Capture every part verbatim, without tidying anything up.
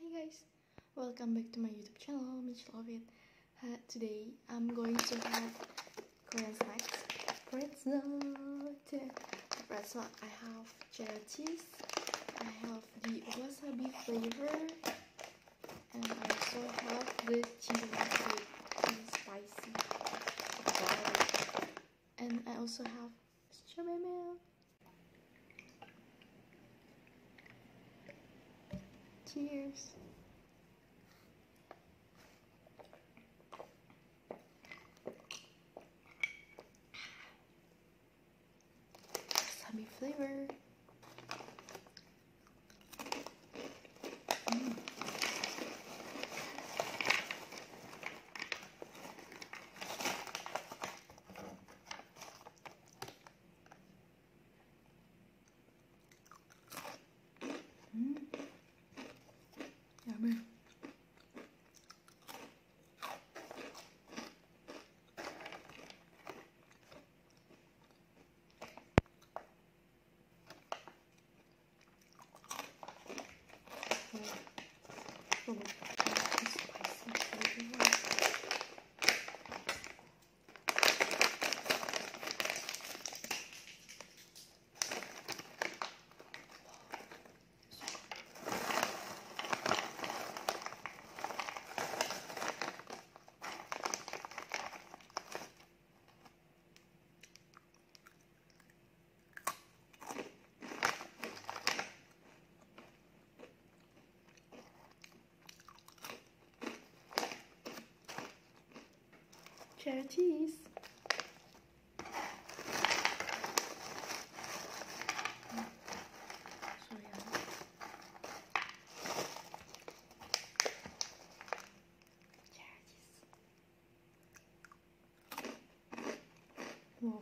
Hi guys, welcome back to my YouTube channel, Mitch Love It. Uh, today I'm going to have Korean snacks. Pretzel. Pretzel. I have cheddar cheese. I have the wasabi flavor, and I also have the chili with the spicy garlic. And I also have strawberry milk. Cheers. Wasabi flavor. Mm. Mm. Yummy. Oh, oh, spicy flavor. Cheddar cheese. Mm. So yummy. Cheddar cheese. Whoa.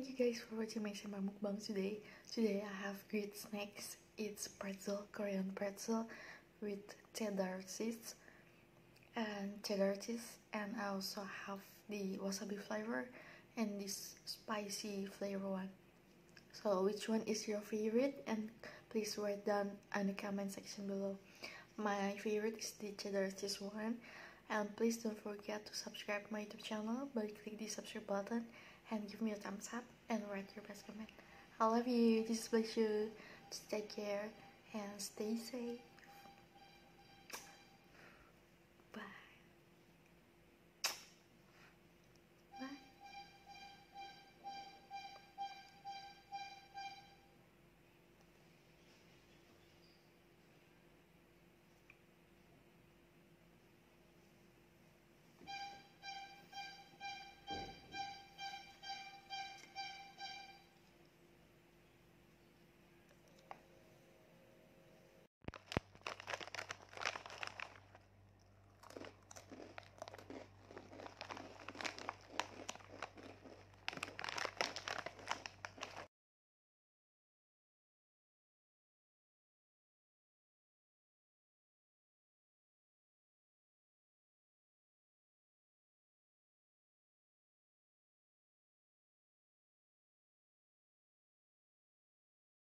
thank you guys for watching my Sema mukbang today. Today I have great snacks. It's pretzel, Korean pretzel with cheddar cheese and cheddar cheese, and I also have the wasabi flavor and this spicy flavor one. So which one is your favorite? And please write down in the comment section below. My favorite is the cheddar cheese one. And please don't forget to subscribe to my YouTube channel by clicking the subscribe button and give me a thumbs up and write your best comment. I love you. This is Blaishu. Just take care and stay safe.